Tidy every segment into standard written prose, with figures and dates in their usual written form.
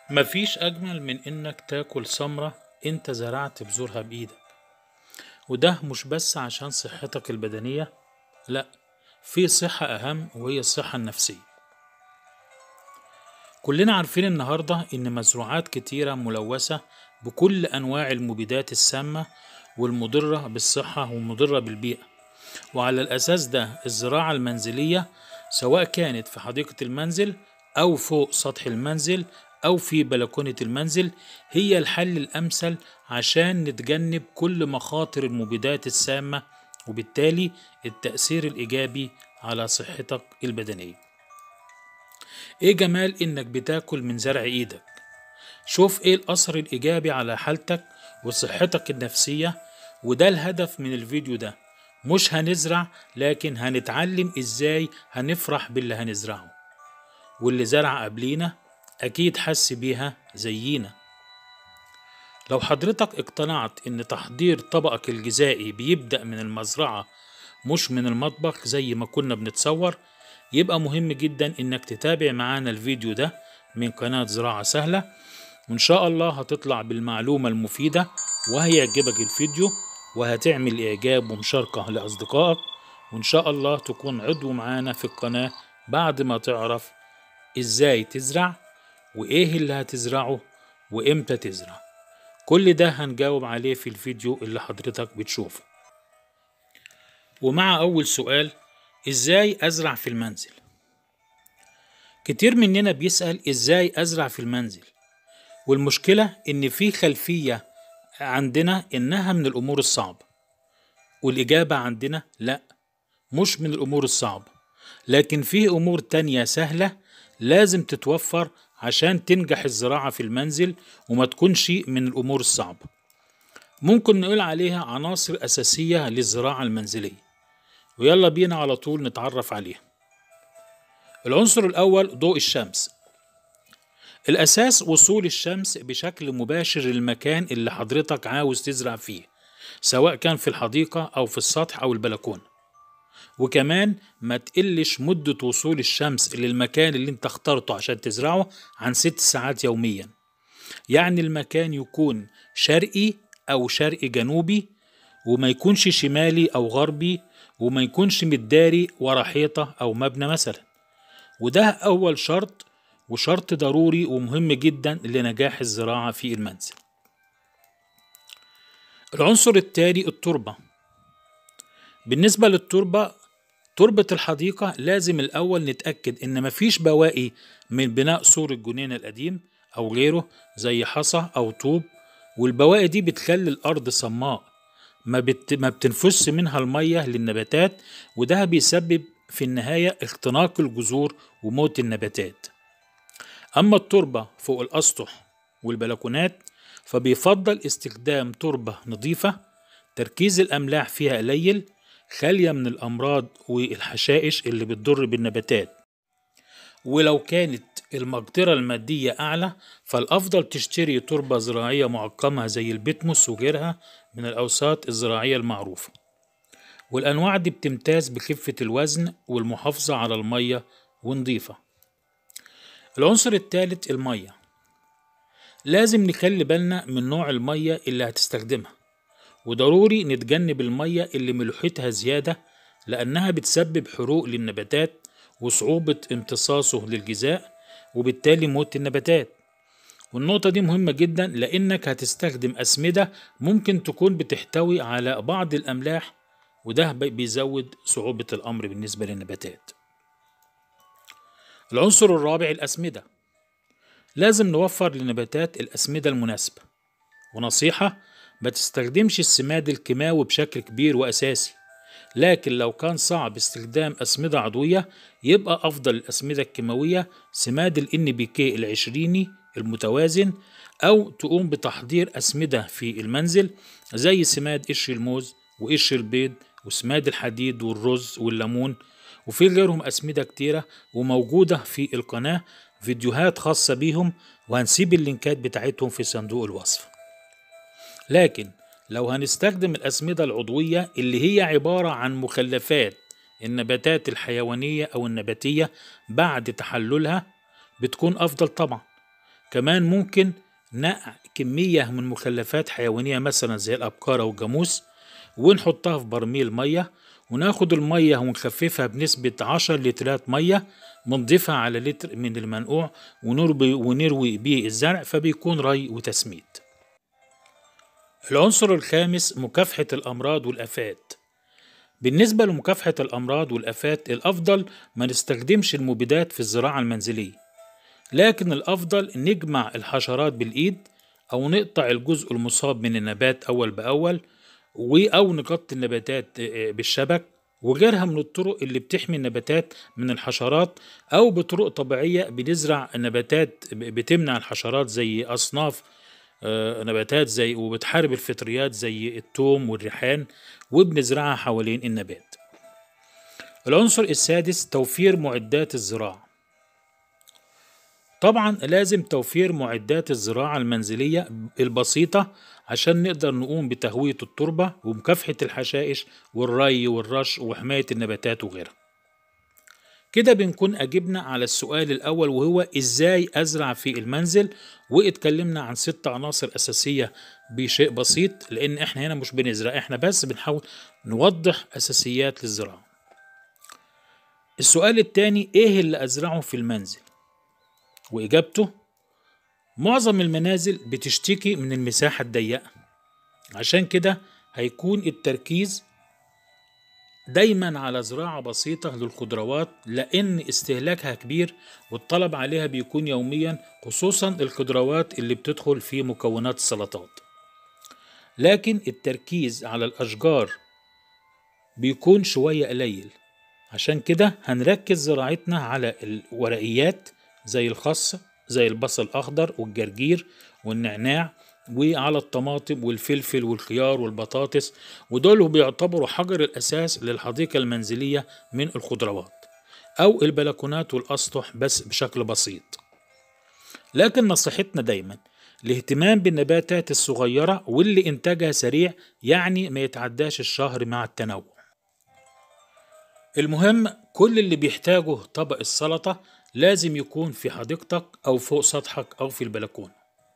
مفيش أجمل من إنك تاكل ثمرة أنت زرعت بذورها بإيدك، وده مش بس عشان صحتك البدنية، لأ، في صحة أهم وهي الصحة النفسية. كلنا عارفين النهاردة إن مزروعات كتيرة ملوثة بكل أنواع المبيدات السامة والمضرة بالصحة والمضرة بالبيئة، وعلى الأساس ده الزراعة المنزلية سواء كانت في حديقة المنزل أو فوق سطح المنزل أو في بلكونة المنزل هي الحل الأمثل عشان نتجنب كل مخاطر المبيدات السامة، وبالتالي التأثير الإيجابي على صحتك البدنية. إيه جمال إنك بتاكل من زرع إيدك؟ شوف إيه الأثر الإيجابي على حالتك وصحتك النفسية، وده الهدف من الفيديو ده. مش هنزرع، لكن هنتعلم إزاي هنفرح باللي هنزرعه، واللي زرع قبلينا أكيد حس بيها زينا. لو حضرتك اقتنعت إن تحضير طبقك الغذائي بيبدأ من المزرعة مش من المطبخ زي ما كنا بنتصور، يبقى مهم جدا إنك تتابع معانا الفيديو ده من قناة زراعة سهلة، وإن شاء الله هتطلع بالمعلومة المفيدة وهيعجبك الفيديو وهتعمل إعجاب ومشاركة لأصدقائك، وإن شاء الله تكون عضو معانا في القناة بعد ما تعرف إزاي تزرع وإيه اللي هتزرعه وإمتى تزرع. كل ده هنجاوب عليه في الفيديو اللي حضرتك بتشوفه. ومع أول سؤال، إزاي أزرع في المنزل؟ كتير مننا بيسأل إزاي أزرع في المنزل، والمشكلة إن في خلفية عندنا إنها من الأمور الصعبة، والإجابة عندنا لأ، مش من الأمور الصعبة، لكن في أمور تانية سهلة لازم تتوفر عشان تنجح الزراعة في المنزل وما تكونش من الأمور الصعبة. ممكن نقول عليها عناصر أساسية للزراعة المنزلية، ويلا بينا على طول نتعرف عليها. العنصر الأول ضوء الشمس. الأساس وصول الشمس بشكل مباشر للمكان اللي حضرتك عاوز تزرع فيه، سواء كان في الحديقة أو في السطح أو البلكونة. وكمان ما تقلش مدة وصول الشمس للمكان اللي انت اخترته عشان تزرعه عن 6 ساعات يوميا، يعني المكان يكون شرقي أو شرقي جنوبي، وما يكونش شمالي أو غربي، وما يكونش متداري ورا حيطة أو مبنى مثلا. وده أول شرط، وشرط ضروري ومهم جدا لنجاح الزراعة في المنزل. العنصر التالي التربة. بالنسبة للتربة، تربة الحديقة لازم الأول نتأكد إن مفيش بواقي من بناء سور الجنينة القديم أو غيره زي حصى أو طوب، والبواقي دي بتخلي الأرض صماء، ما بتنفس منها المية للنباتات، وده بيسبب في النهاية اختناق الجذور وموت النباتات. أما التربة فوق الأسطح والبلكونات فبيفضل استخدام تربة نظيفة تركيز الأملاح فيها قليل، خالية من الأمراض والحشائش اللي بتضر بالنباتات. ولو كانت المقدرة المادية أعلى فالأفضل تشتري تربة زراعية معقمة زي البتموس وغيرها من الأوساط الزراعية المعروفة، والأنواع دي بتمتاز بخفة الوزن والمحافظة على المية ونظيفة. العنصر الثالث المية. لازم نخلي بالنا من نوع المية اللي هتستخدمها، وضروري نتجنب المية اللي ملوحتها زيادة لأنها بتسبب حروق للنباتات وصعوبة امتصاصه للغذاء وبالتالي موت النباتات. والنقطة دي مهمة جدا لأنك هتستخدم أسمدة ممكن تكون بتحتوي على بعض الأملاح، وده بيزود صعوبة الأمر بالنسبة للنباتات. العنصر الرابع الأسمدة. لازم نوفر للنباتات الأسمدة المناسبة، ونصيحة ما تستخدمش السماد الكيماوي بشكل كبير وأساسي، لكن لو كان صعب استخدام أسمدة عضوية يبقى أفضل الأسمدة الكيماوية سماد ال NPK العشريني المتوازن، أو تقوم بتحضير أسمدة في المنزل زي سماد قشر الموز وقشر البيض وسماد الحديد والرز والليمون، وفي غيرهم أسمدة كتيرة وموجودة في القناة فيديوهات خاصة بيهم، وهنسيب اللينكات بتاعتهم في صندوق الوصف. لكن لو هنستخدم الأسمدة العضوية اللي هي عبارة عن مخلفات النباتات الحيوانية أو النباتية بعد تحللها بتكون أفضل طبعا، كمان ممكن نقع كمية من مخلفات حيوانية مثلا زي الأبقار أو الجاموس ونحطها في برميل مية، وناخد المية ونخففها بنسبة 10 لترات مية، ونضيفها على لتر من المنقوع ونروي بيه الزرع، فبيكون ري وتسميد. العنصر الخامس مكافحة الأمراض والآفات. بالنسبة لمكافحة الأمراض والآفات، الأفضل ما نستخدمش المبيدات في الزراعة المنزلية، لكن الأفضل نجمع الحشرات بالإيد أو نقطع الجزء المصاب من النبات أول بأول، أو نغطي النباتات بالشبك وغيرها من الطرق اللي بتحمي النباتات من الحشرات، أو بطرق طبيعية بنزرع النباتات بتمنع الحشرات زي أصناف نباتات زي وبتحارب الفطريات زي الثوم والريحان، وبنزرعها حوالين النبات. العنصر السادس توفير معدات الزراعة. طبعا لازم توفير معدات الزراعة المنزلية البسيطة عشان نقدر نقوم بتهوية التربة ومكافحة الحشائش والري والرش وحماية النباتات وغيرها. كده بنكون أجبنا على السؤال الأول، وهو إزاي أزرع في المنزل، واتكلمنا عن 6 عناصر أساسية بشيء بسيط، لأن إحنا هنا مش بنزرع، إحنا بس بنحاول نوضح أساسيات للزراعة. السؤال الثاني، إيه اللي أزرعه في المنزل؟ وإجابته، معظم المنازل بتشتكي من المساحة الضيقة، عشان كده هيكون التركيز دايما على زراعة بسيطة للخضروات، لأن استهلاكها كبير والطلب عليها بيكون يوميا، خصوصا الخضروات اللي بتدخل في مكونات السلطات. لكن التركيز على الأشجار بيكون شوية قليل، عشان كده هنركز زراعتنا على الورقيات زي الخس، زي البصل الأخضر والجرجير والنعناع، وعلى الطماطم والفلفل والخيار والبطاطس، ودول بيعتبروا حجر الأساس للحديقة المنزلية من الخضروات، أو البلكونات والأسطح بس بشكل بسيط. لكن نصيحتنا دايما الاهتمام بالنباتات الصغيرة واللي إنتاجها سريع، يعني ما يتعداش الشهر مع التنوع. المهم كل اللي بيحتاجه طبق السلطة لازم يكون في حديقتك أو فوق سطحك أو في البلكونة.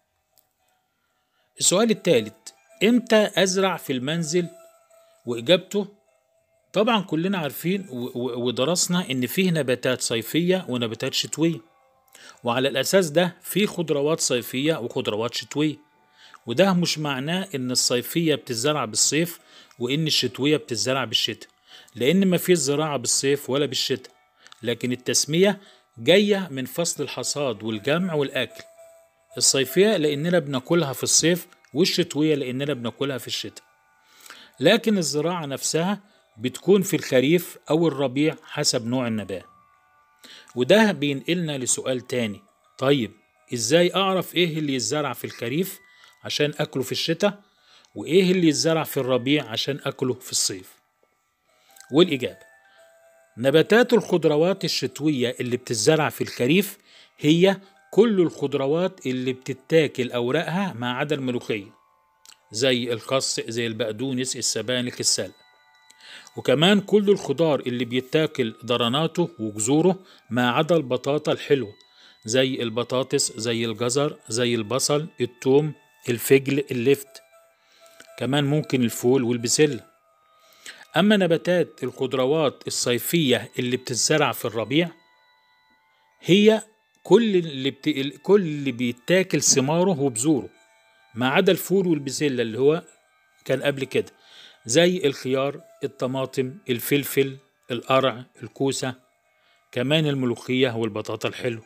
السؤال الثالث، إمتى أزرع في المنزل؟ وإجابته، طبعا كلنا عارفين ودرسنا إن فيه نباتات صيفية ونباتات شتوية، وعلى الأساس ده فيه خضروات صيفية وخضروات شتوية، وده مش معناه إن الصيفية بتزرع بالصيف وإن الشتوية بتزرع بالشتاء، لأن ما فيش زراعة بالصيف ولا بالشتاء، لكن التسمية جاية من فصل الحصاد والجمع والأكل. الصيفية لأننا بناكلها في الصيف، والشتوية لأننا بناكلها في الشتاء. لكن الزراعة نفسها بتكون في الخريف أو الربيع حسب نوع النبات. وده بينقلنا لسؤال تاني، طيب إزاي أعرف إيه اللي يتزرع في الخريف عشان أكله في الشتاء، وإيه اللي يتزرع في الربيع عشان أكله في الصيف؟ والإجابة، نباتات الخضروات الشتوية اللي بتزرع في الخريف هي كل الخضروات اللي بتتاكل أوراقها ما عدا الملوخية، زي الخس، زي البقدونس، السبانخ، السلق. وكمان كل الخضار اللي بيتاكل ضرناته وجذوره ما عدا البطاطا الحلوة، زي البطاطس، زي الجزر، زي البصل، الثوم، الفجل، اللفت. كمان ممكن الفول والبسلة. أما نباتات الخضروات الصيفية اللي بتزرع في الربيع هي كل اللي بيتاكل ثماره وبذوره ما عدا الفول والبسلة اللي هو كان قبل كده، زي الخيار، الطماطم، الفلفل، القرع، الكوسة، كمان الملوخية والبطاطا الحلو.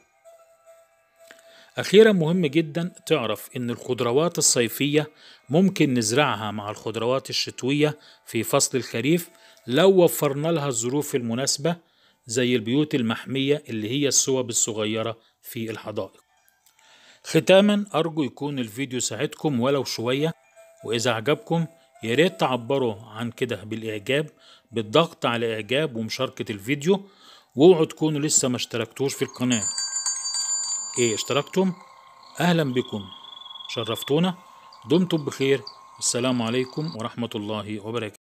أخيرا مهم جدا تعرف إن الخضروات الصيفية ممكن نزرعها مع الخضروات الشتوية في فصل الخريف لو وفرنا لها الظروف المناسبة، زي البيوت المحمية اللي هي الصوب الصغيرة في الحدائق. ختاما أرجو يكون الفيديو ساعدكم ولو شوية، وإذا عجبكم ياريت تعبروا عن كده بالإعجاب بالضغط على إعجاب ومشاركة الفيديو، واوعوا تكونوا لسه ما اشتركتوش في القناة. اشتركتم؟ أهلا بكم، شرفتونا. دمتم بخير. السلام عليكم ورحمة الله وبركاته.